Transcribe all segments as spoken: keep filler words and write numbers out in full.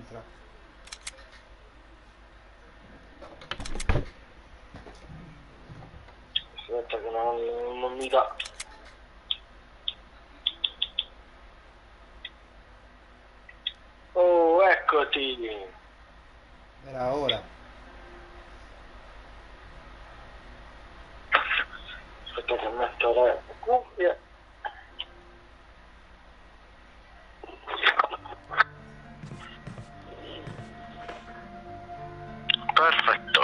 entra. Aspetta che non, non mi dà. Oh, eccoti. Era ora. Aspetta che metto le cuffie. Perfetto.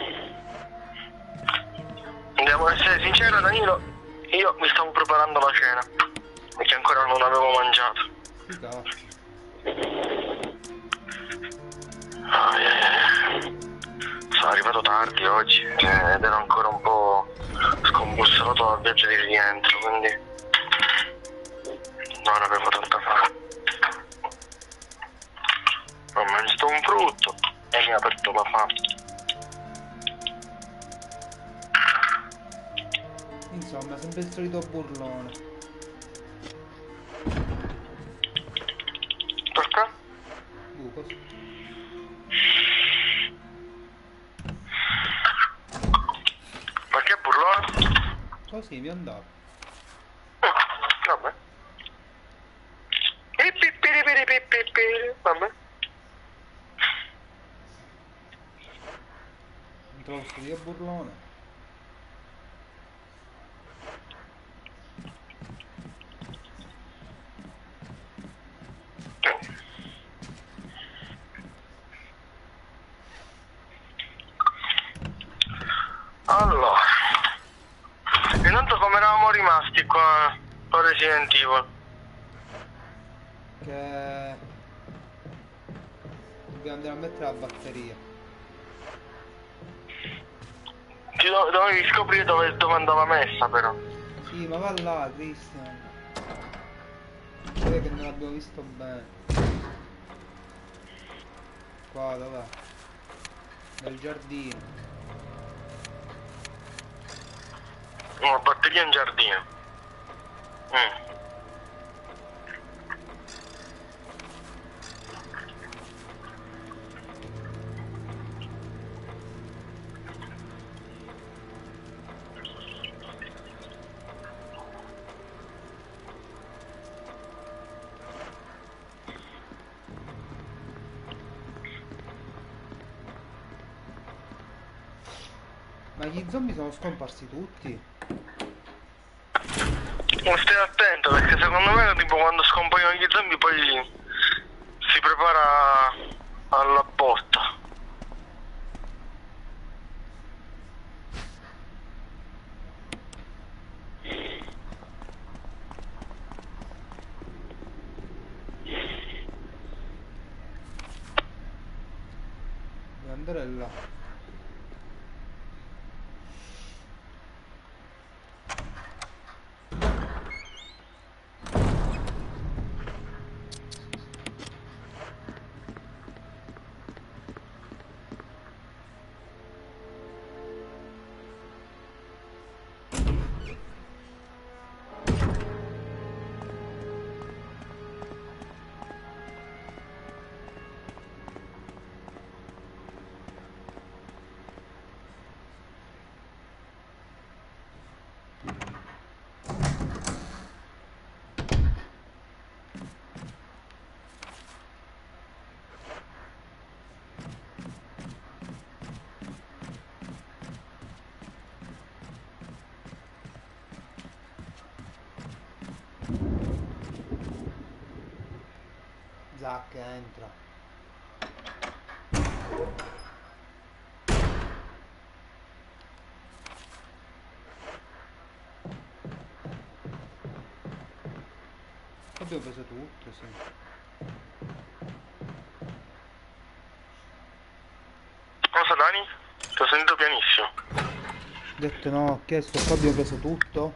Andiamo a essere sincero, Danilo, io mi stavo preparando la cena perché ancora non avevo mangiato. Sti cazzi. Ah, eh, sono arrivato tardi oggi eh, ed ero ancora un po' scombussolato dal viaggio di rientro, quindi non avevo tanta fame. Ho mangiato un frutto e mi ha aperto la fame. Insomma, sempre il solito burlone. Perché? Buco. Perché burlone? Così mi andava. Vabbè. Vabbè. Non trovo sto dio burlone. Allora, intanto come eravamo rimasti qua con Resident Evil? Che dobbiamo andare a mettere la batteria. Ti do- dovevi scoprire dove, dove andava messa però. Sì, ma va là, Christian. Vedi che non l'abbiamo visto bene. Qua, dov'è? Nel giardino. Una batteria in giardino. Mm. Ma gli zombie sono scomparsi tutti? Ma stai attento perché secondo me tipo quando scompaiono gli zombie poi si prepara alla botta. Devo andare là. Zac entra. Abbiamo preso tutto, sì. Cosa Dani? Ti ho sentito pianissimo. Ho detto no, ho chiesto, qua abbiamo preso tutto?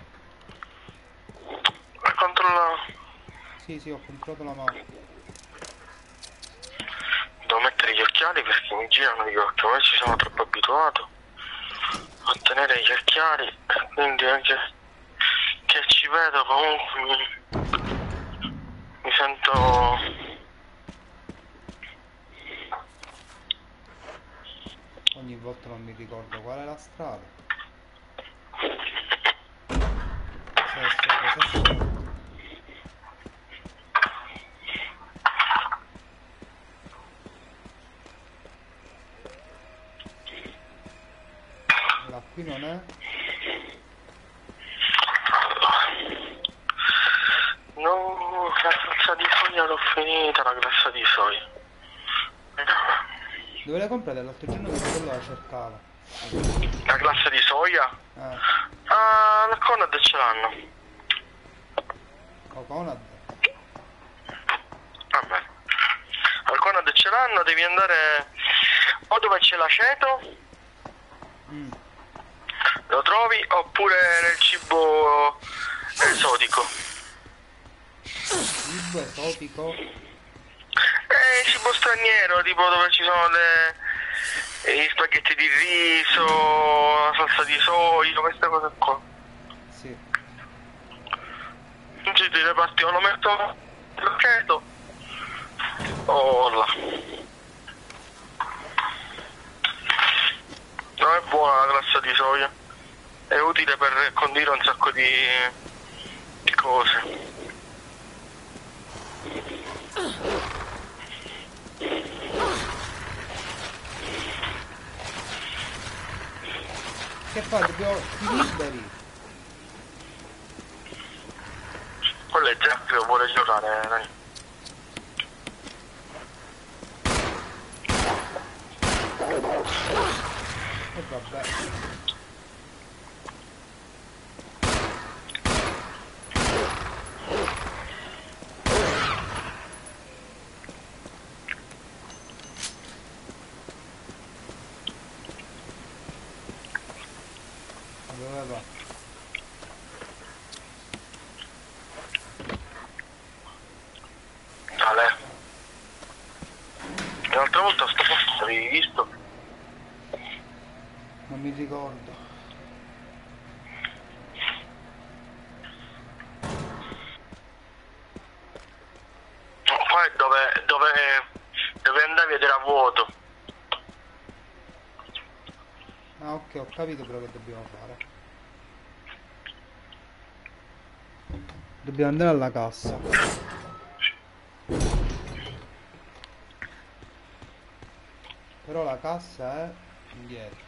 Ma controlla. Sì, sì, ho controllato la mappa. Devo mettere gli occhiali perché mi girano gli occhi, ma ci sono troppo abituato a tenere gli occhiali e quindi anche che ci vedo comunque mi, mi sento ogni volta non mi ricordo qual è la strada. Sesto, cosa sto? Là qui non è? No, la salsa di soia l'ho finita, la glassa di soia. Dove l'hai comprata? L'altro giorno mio fratello la cercava. La glassa di soia? Eh, Ah, al Conad ce l'hanno. o Conad? Vabbè. Al Conad ce l'hanno, devi andare o dove c'è l'aceto, Mm. lo trovi, oppure nel cibo esotico. Cibo esotico? Eh, il cibo straniero, tipo dove ci sono le, gli spaghetti di riso, la salsa di soia, queste cose qua. Sì. Ci ti reparti o lo metto l'aceto o là. No, è buona la glassa di soia, è utile per condire un sacco di, di cose. Che fai? Dobbiamo... ti liberi? Quello è già che vuole giocare, dai. E vabbè. Dove va? Ale. L'altra volta sto posto l'avevi visto? Non mi ricordo. No, qua è dove, dove, dove andavi ed era vuoto. Ah ok, ho capito però che dobbiamo fare. Dobbiamo andare alla cassa. Però la cassa è indietro.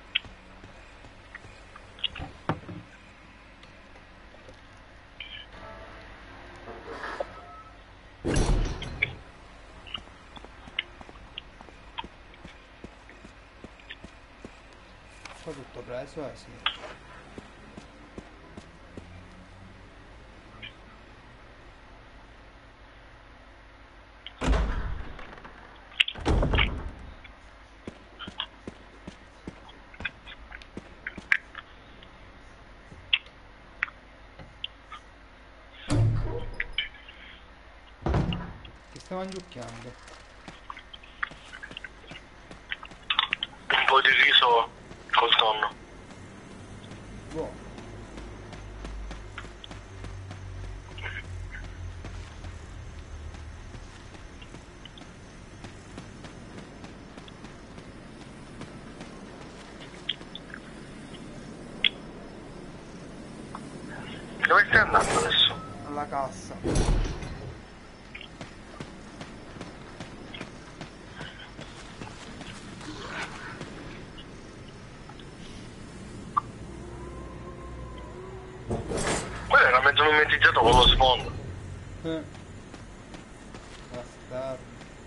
Qua tutto preso, eh sì. Che stiamo mangiucchiando? Un po' di riso col tonno. Buono. Dove stai andando adesso? Alla cassa. Quello era mezzo mimetizzato con lo sfondo. Eh. Bastardo.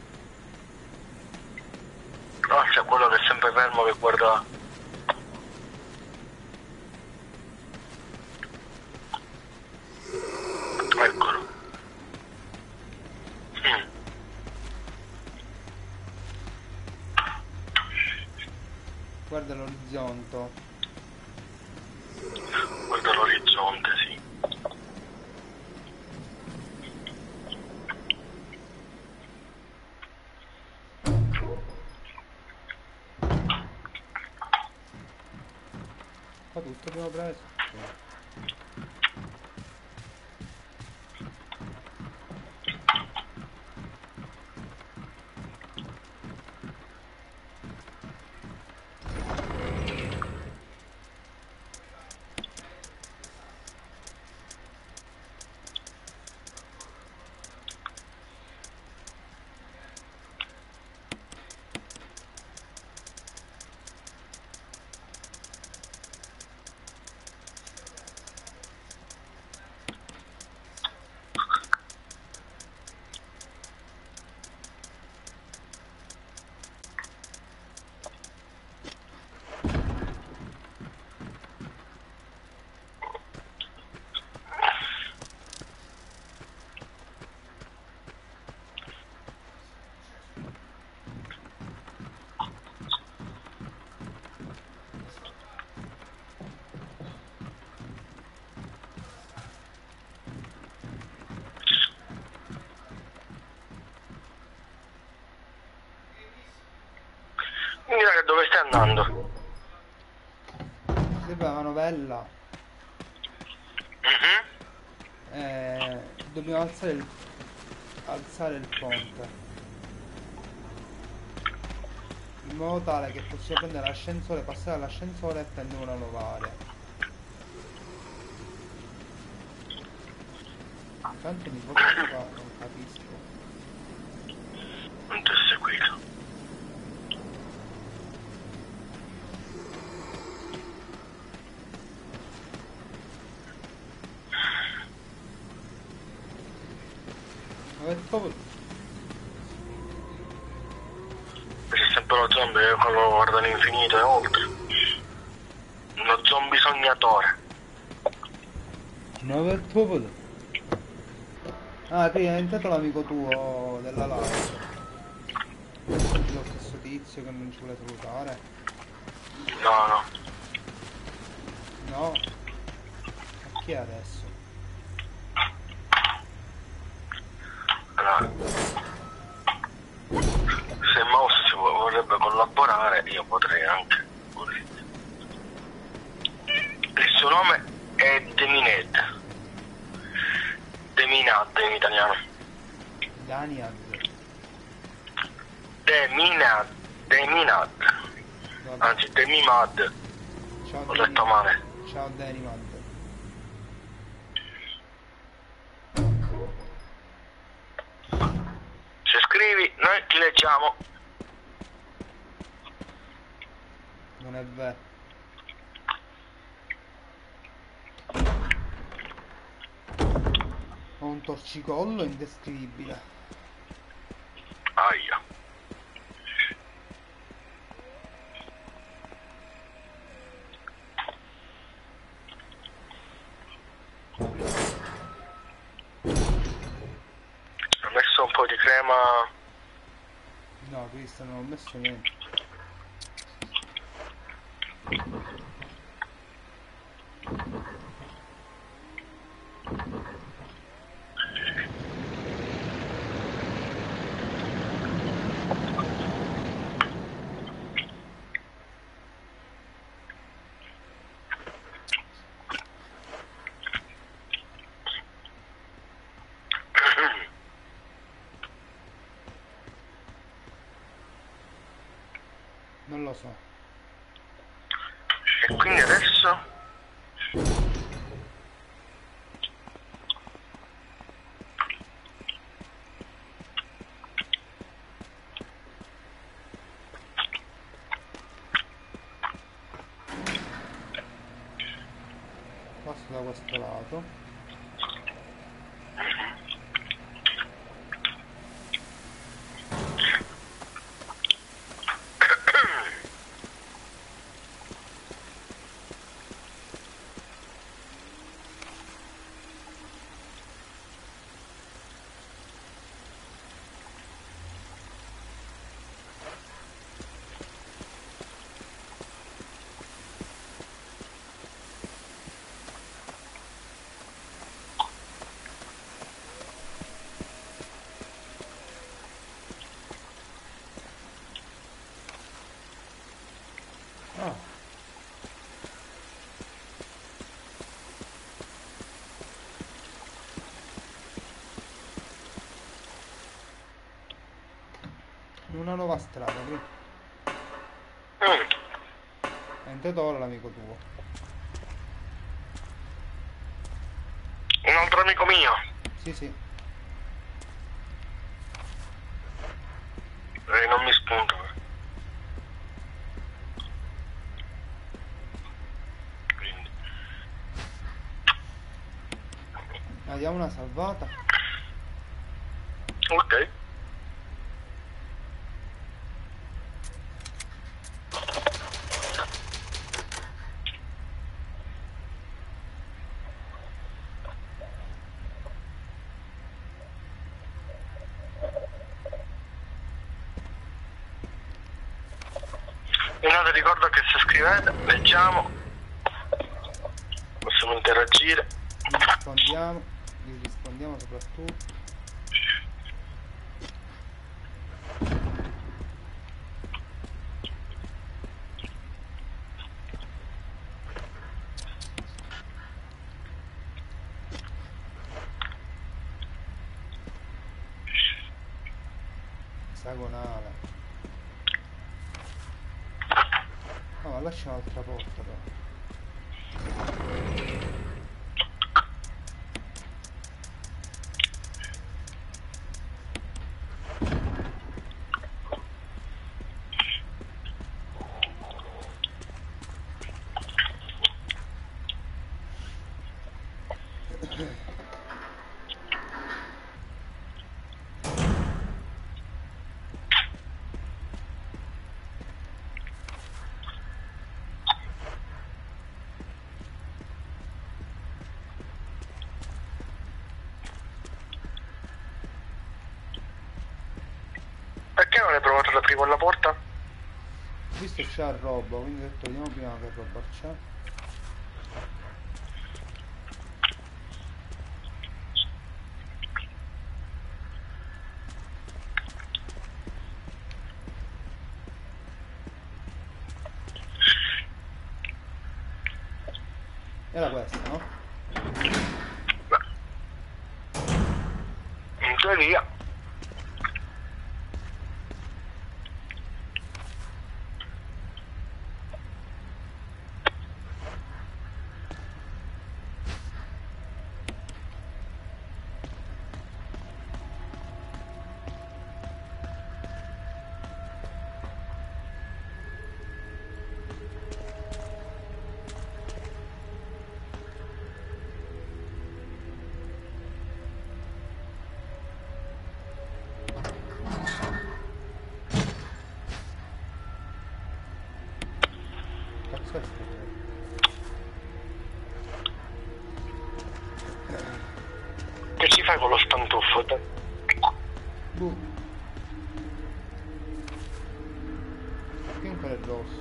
No, c'è quello che è sempre fermo che guarda. Eccolo. Mm. Guarda l'orizzonte. Guarda l'orizzonte, sì. Qua tutto abbiamo preso. è là. Mhm. Eh, dobbiamo alzare il, alzare il ponte. In modo tale che possiamo prendere l'ascensore, passare all'ascensore e prendere una nuova area. Tanto mi fa qua, non capisco. Non ti ho seguito. Ma è proprio... C'è sempre lo zombie che quello guarda all'infinito e oltre. Uno zombie sognatore. Ma è proprio... Ah, qui è entrato l'amico tuo della live. Lo stesso tizio che non ci vuole salutare. No, no. No? Ma chi è adesso? Allora, se Mouse si vo- vorrebbe collaborare, io potrei anche. Così. Il suo nome è Demined. Deminad in italiano. Daniad. Deminad. Deminad. Vabbè. Anzi, Demimad. Ciao Ho detto male. Ciao Daniad. Se scrivi, noi ti leggiamo. Non è vero. Ho un torcicollo indescrivibile. Aia. Ho messo un po' di crema. No, Cristo, non ho messo niente. Non lo so. E quindi adesso Passo da questo lato. Ah. Una nuova strada, qui. mm, È entrato ora l'amico tuo. un altro amico mio. Sì, sì. Eh, non mi spunta. Quindi. Ah, diamo una salvata. Ok. Inoltre ricordo che se scrivete, leggiamo, possiamo interagire. Vi rispondiamo. Vi rispondiamo soprattutto. Hessagonale. No, ma lascia un'altra porta però. Perché non hai provato ad aprire quella porta? Visto c'è roba, quindi ho detto vediamo prima che roba c'è. Era questa, no? In teoria. Cazzo è sto? Che ci fai con lo stantuffo? te? Boh. Chiunque è rosso.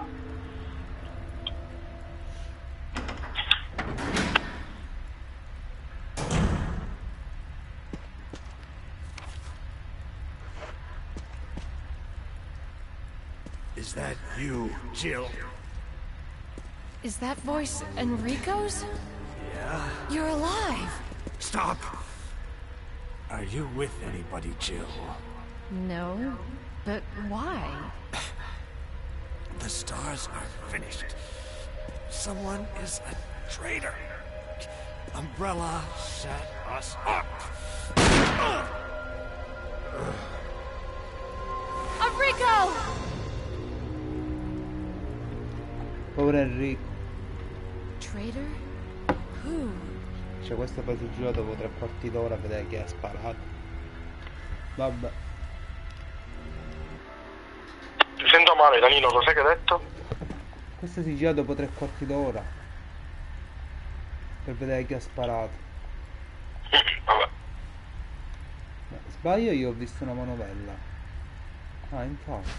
Is that you, Jill? Is that voice Enrico's? Yeah? You're alive! Stop! Are you with anybody, Jill? No, but why? The stars are finished. Someone is a traitor. Umbrella set us up. Enrico! Povero Enrico. Traitor? Who? Cioè questo poi si gira dopo tre quarti d'ora a vedere chi ha sparato. Vabbè. Ti sento male, Danilo, cos'è che hai detto? Questo si gira dopo tre quarti d'ora. Per vedere chi ha sparato. Vabbè. Ma sbaglio, io ho visto una manovella. Ah, infatti.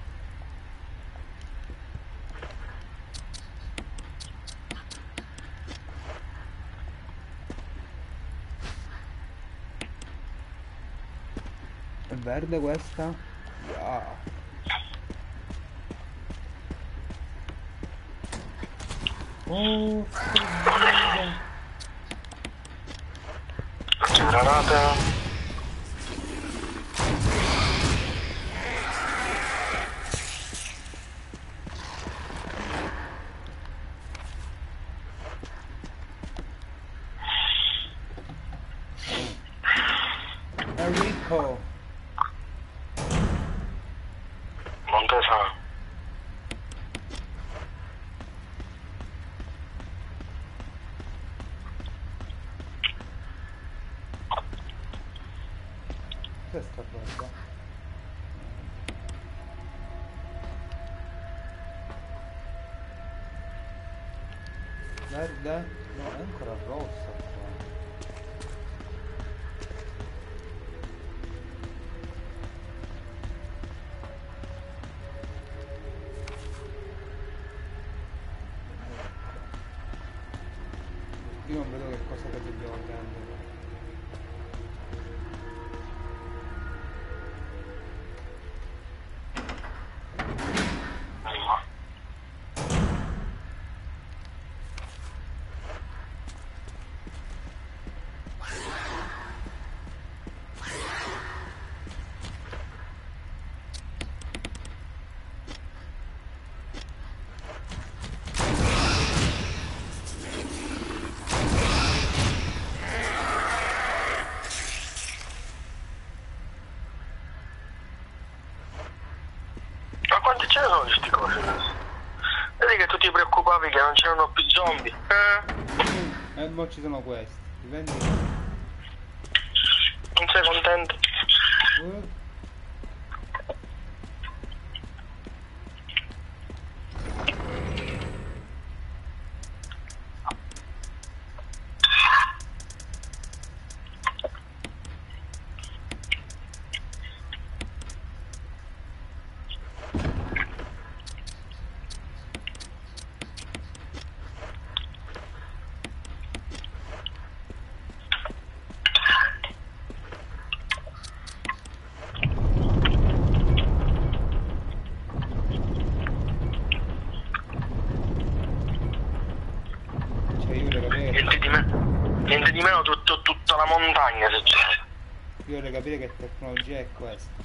È verde questa? Yeah. Oh, Granata. Enrico. Montesa. Questa roba. Verde? No, è ancora rossa qua. Io non vedo che cosa che dobbiamo prendere. sono queste cose? Vedi che tu ti preoccupavi che non c'erano più zombie? Eh? E mo ci sono questi. Ti vendi? Non sei contento? Uh. Niente di, me niente di meno tutto, tutta la montagna se c'è. Io vorrei capire che tecnologia è questa.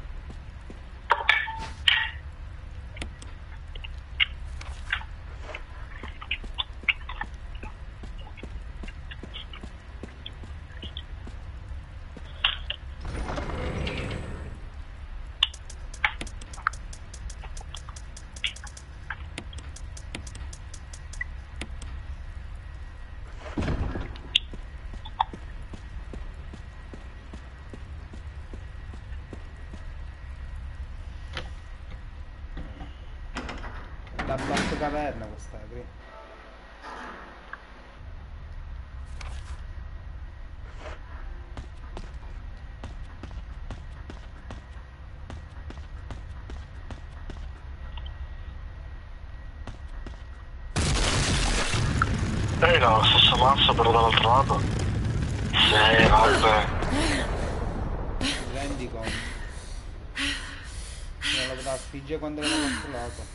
La Batcaverna questa qui. Eh no, lo stesso mazzo però dall'altro lato. Sì, vabbè. Ti rendi conto? Non la potrà spingere quando era dall'altro lato.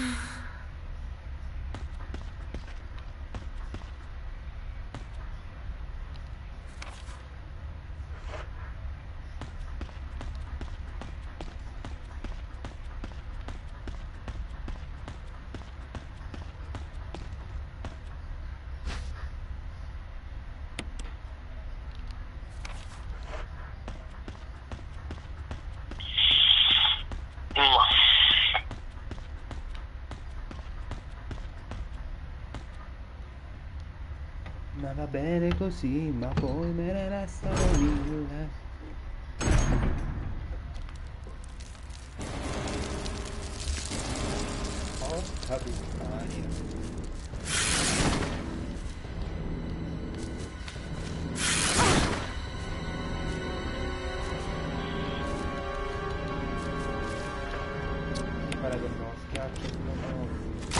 Ma va bene così, ma poi me ne restano mille. Porca puttana. Mi pare che non schiaccio sulla mano.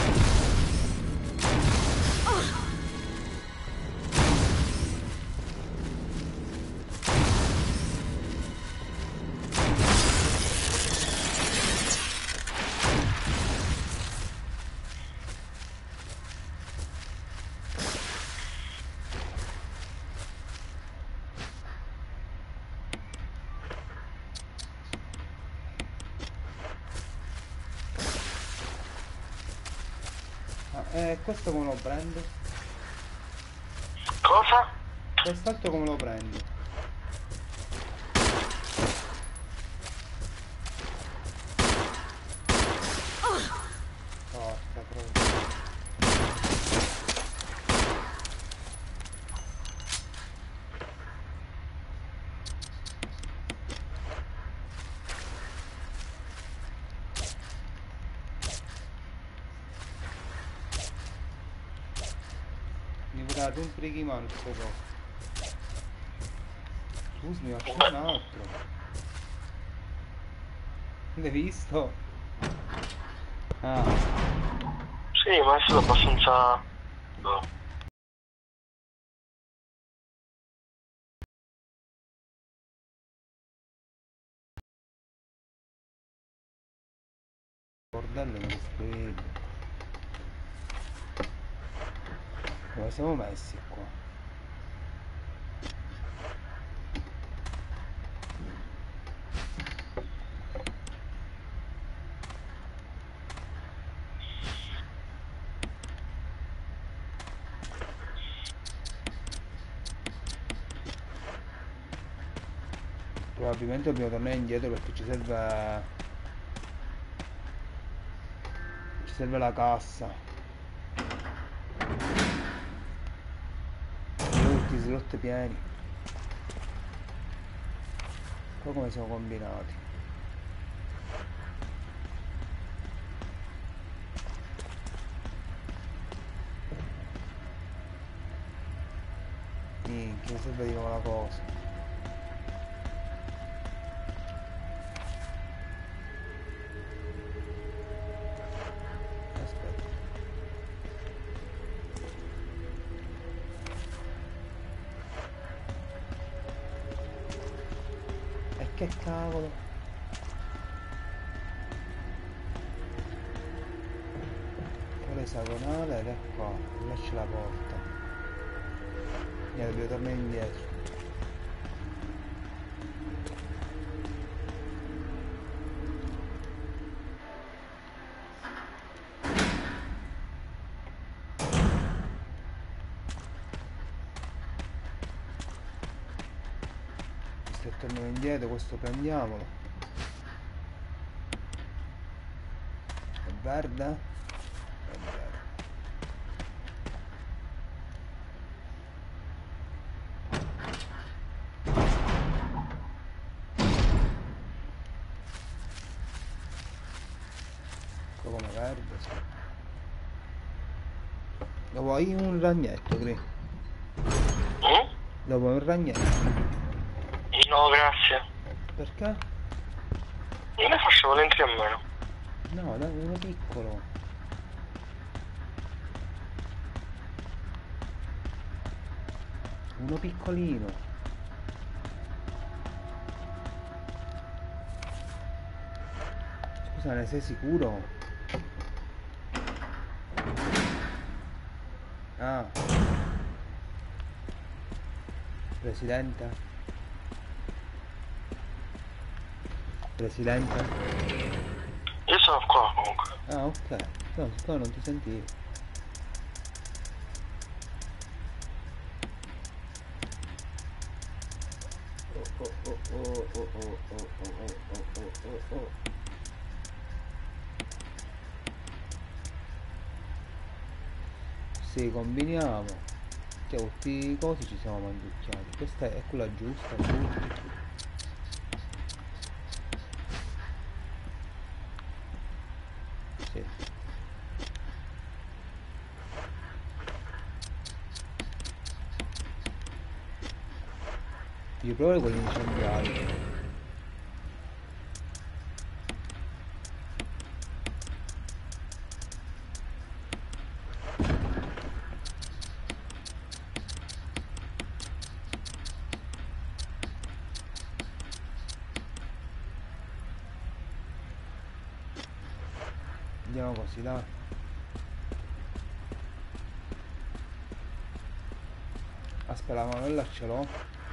Eh, questo come lo prendo? Cosa? Quest'altro come lo prendi? Porca troia. Mi vorrà rompere di mano sto coso. Scusami, ma c'è un altro. L'hai visto? Ah. Sì, ma è stato abbastanza... No. Bordello indiscutibile. Dove siamo messi qua? Probabilmente dobbiamo tornare indietro perché ci serve serve la cassa. Tutti i slot pieni. Qua come siamo combinati? Minchia, serve di nuovo una cosa. Che cavolo. Quella esagonale ed è qua. Là c'è la porta. Niente, dobbiamo tornare indietro. Se torniamo indietro, questo prendiamolo. È verde? È verde. Ecco come verde, sì. Lo vuoi un ragnetto, Cri? Mm? Lo vuoi un ragnetto? No, grazie. Perché? Io ne faccio volentieri a meno. No, dai, uno piccolo. Uno piccolino. Scusa, ne sei sicuro? Ah. Presidente? Presidente? Io sono qua comunque. Ah, ok. No, qua non ti sentivo. Oh, oh, oh, oh, oh, oh, oh, oh, oh, oh, oh, oh. Sì, combiniamo. Cioè, tutti i cosi ci siamo mangiucchiati. Questa è quella giusta, giusta. Sì. Io provo con gli incendiari. Andiamo così, dai. Aspetta, la manovella ce l'ho.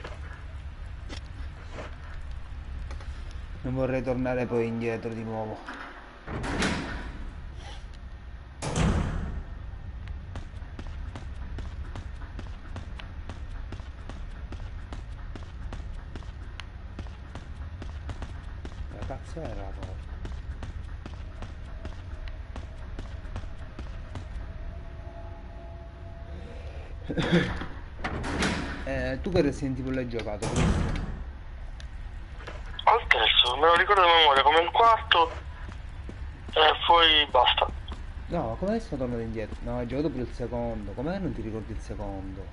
Non vorrei tornare poi indietro di nuovo. La cazzo era la porta? eh, tu che Resident Evil l'hai giocato? Questo? Al terzo, me lo ricordo a memoria come il quarto e poi basta. No, come adesso tornato indietro? No, hai giocato per il secondo. Com'è che non ti ricordi il secondo?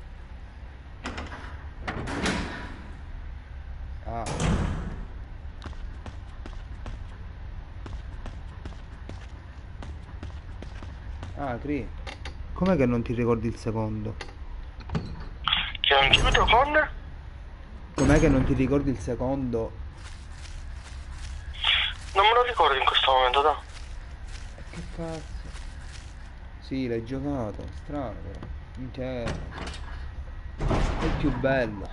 Ah. Ah, Cri. Com'è che non ti ricordi il secondo? Che non chiudo con? Com'è che non ti ricordi il secondo? Non me lo ricordo in questo momento, dai. Che cazzo? Sì, l'hai giocato, strano però. Cioè, è il più bello.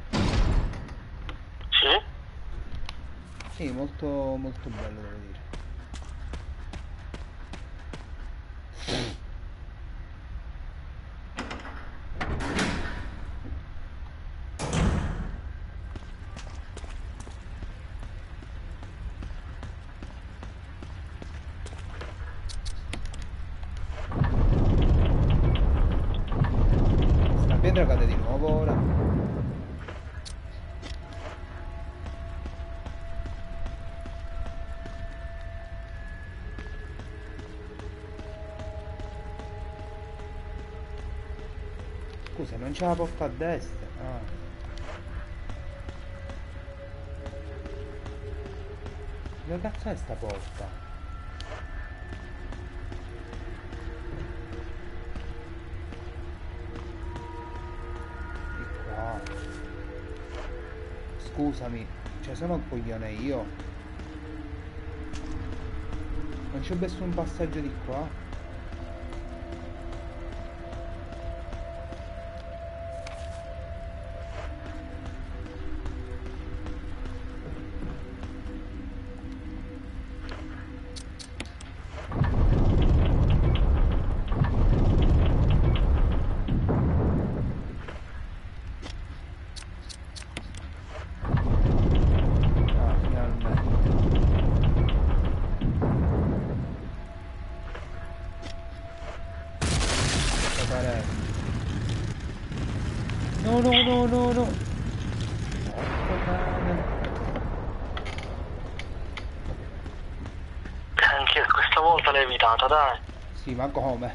Sì? Sì, molto molto bello devo dire. nuovo ora. Scusa, non c'è la porta a destra. Ah. Dove cazzo è sta porta? Scusami, cioè sono un coglione io. Non c'è nessun passaggio di qua. No, no, no, no, no. Porco cane. Anche questa volta l'hai evitata, dai. Sì, ma come?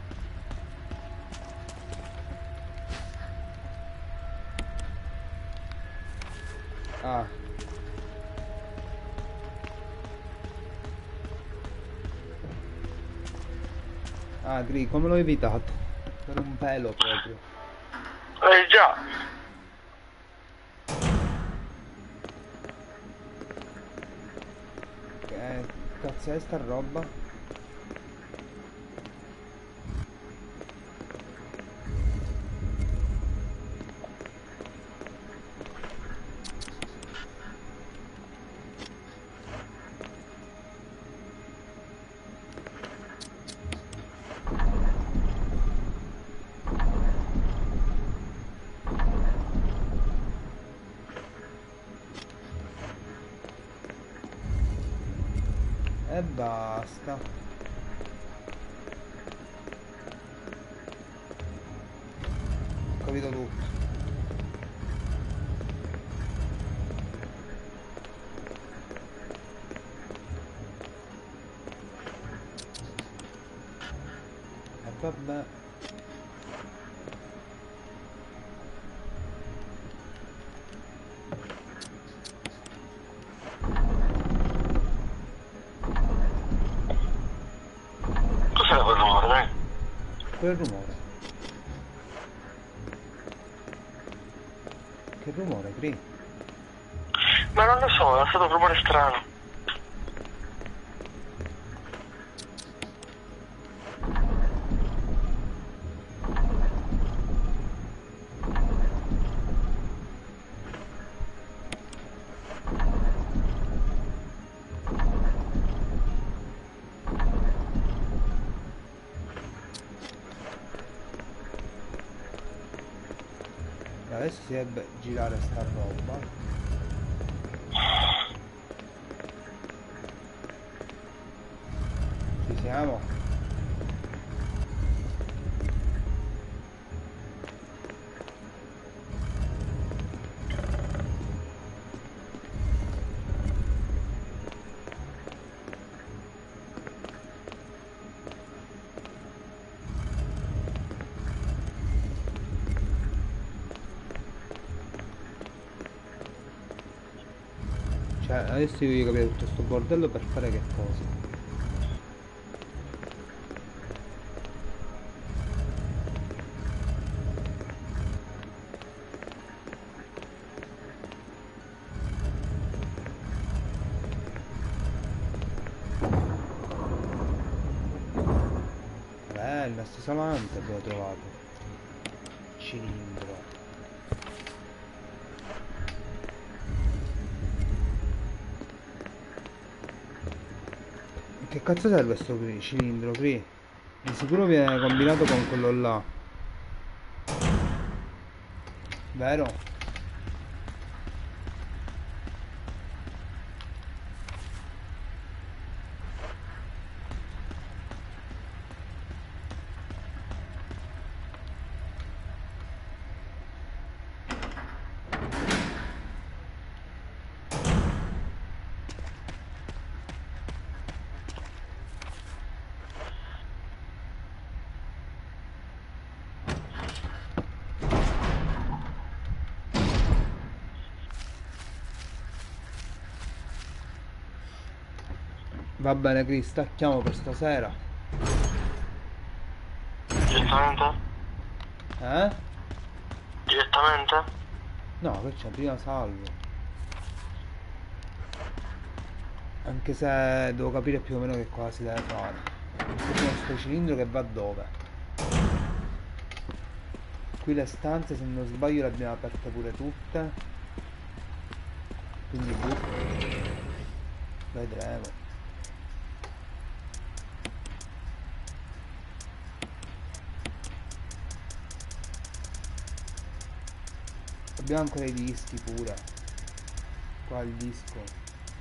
Ah. Ah, Gri, come l'ho evitato? Per un pelo proprio. Eh già. Che cazzo è sta roba? E basta. Ho capito tutto. E vabbè. Cos'era quel rumore, dai? Quel rumore. Che rumore, Gri? Ma non lo so, è stato un rumore strano. Adesso si deve girare sta roba. Ci siamo. Cioè, adesso io voglio capire tutto sto bordello per fare che cosa. Beh, il nastro isolante abbiamo trovato. Cilindro. Che cazzo serve sto qui- cilindro qui? Di sicuro viene combinato con quello là. Vero? Va bene, Chris, stacchiamo per stasera. Direttamente? Eh? Direttamente? No, che c'è, prima salvo. Anche se devo capire più o meno che cosa si deve fare. C'è sto cilindro che va dove? Qui le stanze, se non sbaglio, le abbiamo aperte pure tutte. Quindi boh. Vedremo. Abbiamo ancora i dischi pure. Qua il disco.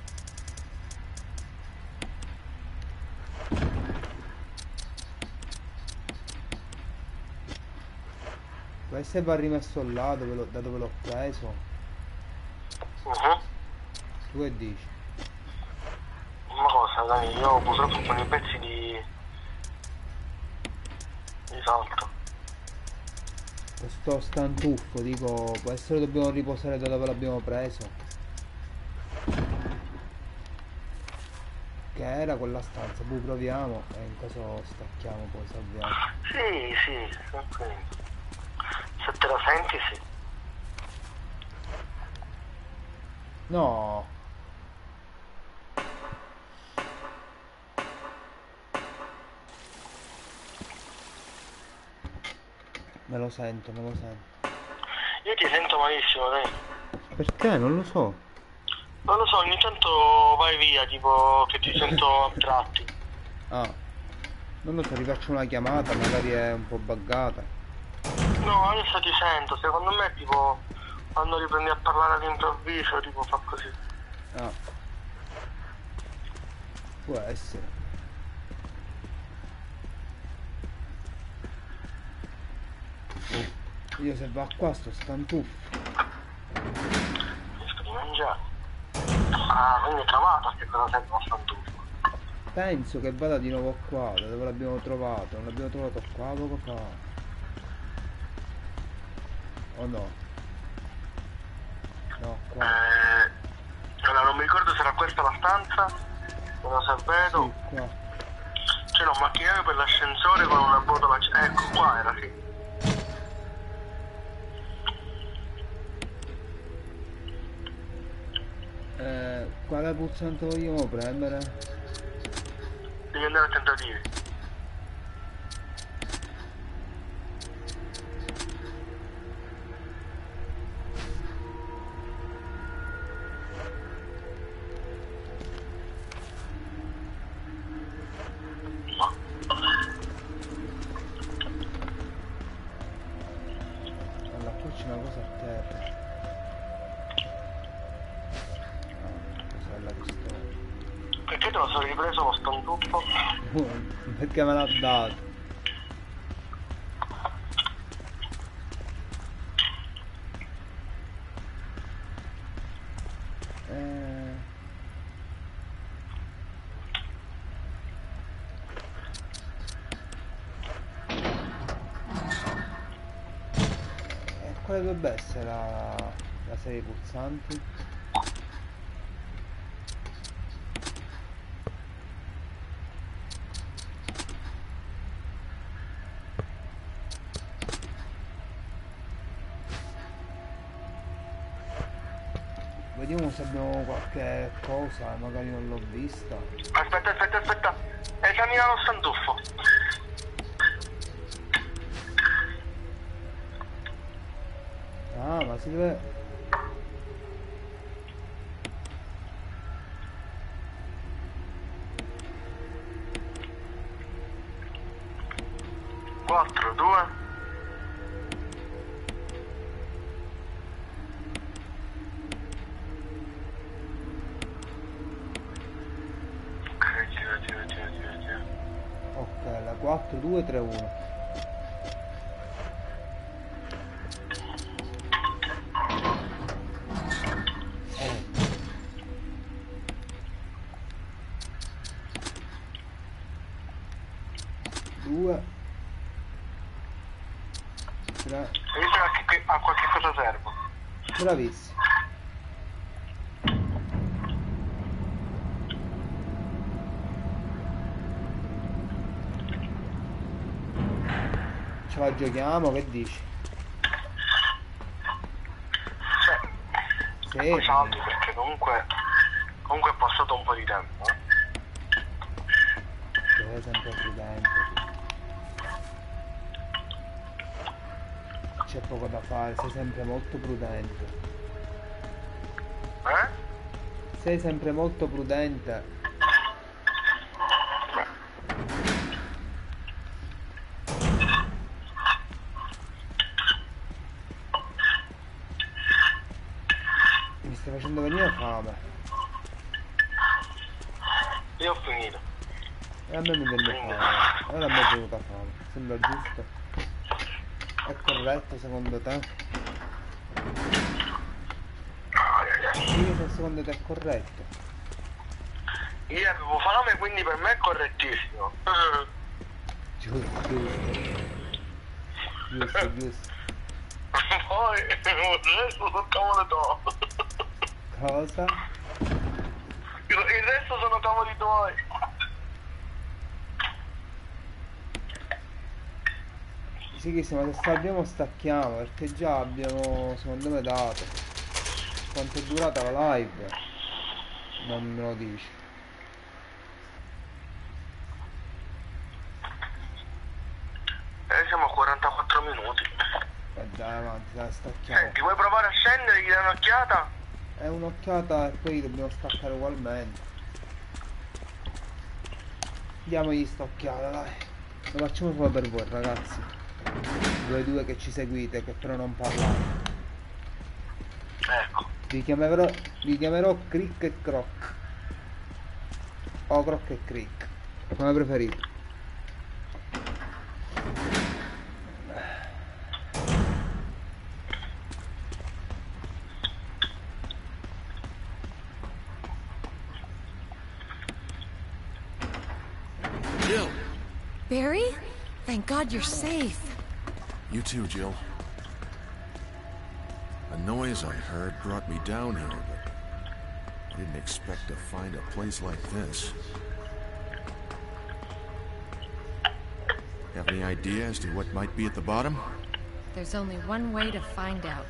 Questo va rimesso là dove lo- da dove l'ho preso. Mhm. Tu che dici? Ma cosa, dai, io purtroppo con i pezzi di... di salto. Questo stantuffo, dico, può essere che dobbiamo riposare da dove l'abbiamo preso. Che era quella stanza, boh, proviamo e in caso stacchiamo poi salviamo. Sì, sì, tranquillo. Se te la senti, sì. No! Me lo sento, me lo sento. Io ti sento malissimo, dai. Perché? Non lo so. Non lo so, ogni tanto vai via, tipo che ti sento a tratti. Ah. Non lo so, rifaccio una chiamata, magari è un po' buggata. No, adesso ti sento, secondo me tipo quando riprendi a parlare all'improvviso, tipo fa così. Ah. Può essere. Oh. Io se va qua sto stantuffo. Finisco di mangiare. Ah, quindi è trovato che cosa serve lo stantuffo. Penso che vada di nuovo qua, da dove l'abbiamo trovato. Non l'abbiamo trovato qua poco fa. O no? No, qua. Eh, allora non mi ricordo se era questa la stanza, non lo so, vedo. Sì, qua. C'era un macchinario per l'ascensore con una botola. Ecco, qua era, sì. Eh, quale pulsante vogliamo premere? Devi andare a tentativi. Allora, qui c'è una cosa a terra. Ah, cos'è la pistola? Perché te lo sono ripreso lo stantuffo? Perché me l'ha dato? Eh... E quale dovrebbe essere la, la serie di pulsanti? Vediamo se abbiamo qualche cosa, magari non l'ho vista. Aspetta, aspetta, aspetta. Esamina lo stantuffo. Ah, ma si deve... quattro, due. Ok, gira, gira, gira, gira, gira. Ok, la quattro due tre uno. due tre. Hai visto che a qualche cosa servo? Bravissimo. ce la giochiamo, che dici? Cioè, Sì. poi salvi perché comunque, comunque è passato un po' di tempo. Eh? Sei sempre prudente. C'è poco da fare, sei sempre molto prudente. Eh? Sei sempre molto prudente. Mi stai facendo venire fame. Io ho finito. E a me mi viene fame. Ora mi è venuta fame. Sembra giusto. È corretto secondo te? Sì, se secondo te è corretto. Io avevo fame, quindi per me è correttissimo. Giusto, giusto. Giusto, giusto. Poi adesso sono cavolo tuoi. Cosa? Il resto sono cavoli tuoi. Sì che sì, ma se salviamo stacchiamo, perché già abbiamo secondo me dato. Quanto è durata la live? Non me lo dici. Eh, siamo a quarantaquattro minuti. E dai avanti, dai, stacchiamo. Senti, vuoi provare a scendere, gli dai un'occhiata? È un'occhiata e poi dobbiamo staccare ugualmente. Diamogli sta occhiata, dai. Lo facciamo solo per voi ragazzi. Voi due che ci seguite, che però non parlate. Ecco. Vi chiamerò, vi chiamerò Crick e Croc. O Croc e Crick, come preferite. Jill! Barry? Thank God you're safe. You too, Jill. A noise I heard brought me down here, but I didn't expect to find a place like this. Have any idea as to what might be at the bottom? There's only one way to find out.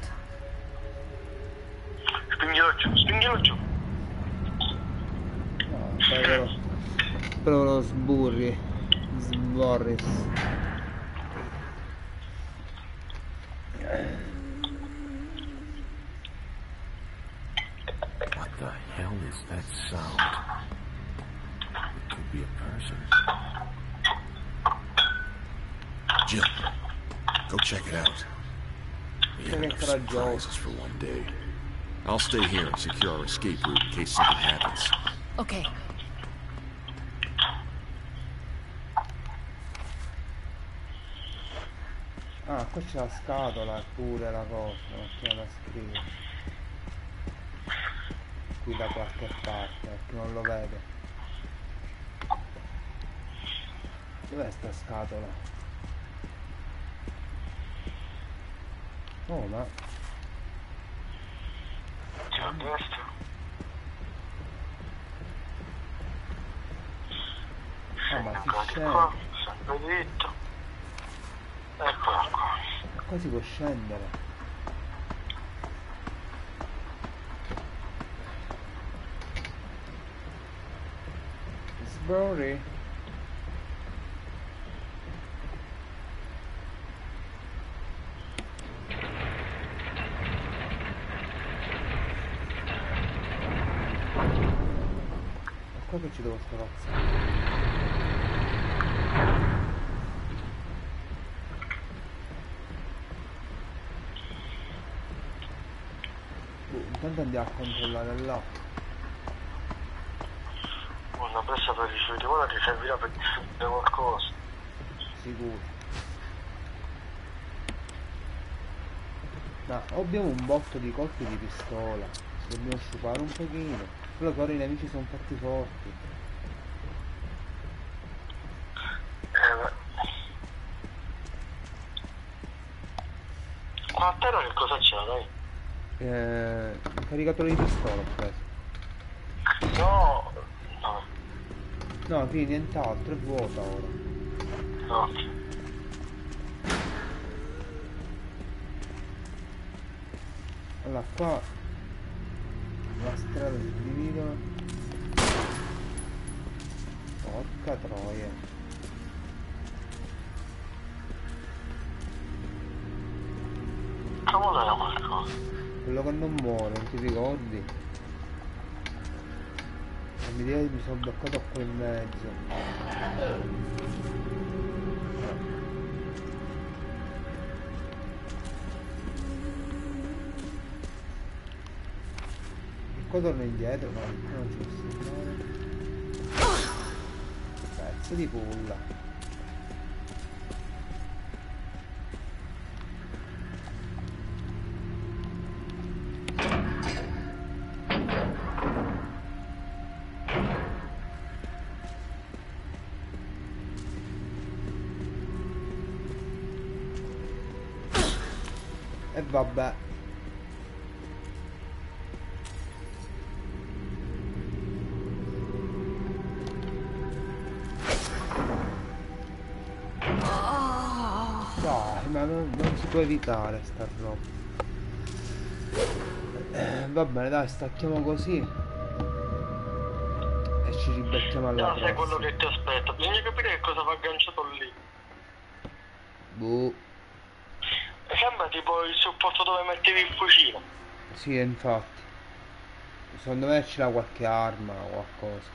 Spingilo giù, spingilo giù. No, però, però lo sburri. Sborris. What the hell is that sound? It could be a person. Jill, go check it out. We have enough surprises for one day. I'll stay here and secure our escape route in case something happens. Okay. Ah, qua c'è la scatola e pure la cosa, la macchina da scrivere. Qui da qualche parte, perché non lo vedo. Dov'è sta scatola? Oh, ma... Giù a destra. Ah, ma si Guardi scende. qua, sempre dritto. Eccola qua. Qua si può scendere. Sborri. È qua che ci devo sparazzare. Intanto andiamo a controllare là. Una pressa per i rifiuti, ora ti servirà per distruggere qualcosa. Sicuro. Ma abbiamo un botto di colpi di pistola. Dobbiamo sciupare un pochino. Però ora i nemici sono fatti forti. Eh beh. Qua a terra che cosa c'è, dai? Eh, un caricatore di pistola ho preso. No, no, No, qui nient'altro, è vuota ora. no. Allora qua la strada si dividono. Porca troia. Come era qualcosa? Quello che non muore, non ti ricordi? Non mi dire che mi sono bloccato qua in mezzo. Qua torno indietro, ma non ci posso andare. Pezzo di pulla. E vabbè. Dai, ma non, non si può evitare sta roba. Eh, va bene, dai, stacchiamo così. E ci ribecchiamo alla No, sai quello prossima. che ti aspetta. Bisogna capire che cosa va agganciato lì. Boh. Sembra tipo il supporto dove mettevi il fucile. Sì, infatti. Secondo me ce l'ha qualche arma o qualcosa.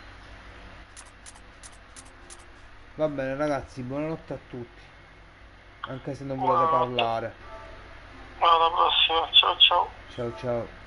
Va bene ragazzi, buonanotte a tutti. Anche se non volete Buonanotte. parlare. Alla prossima, ciao ciao. Ciao ciao.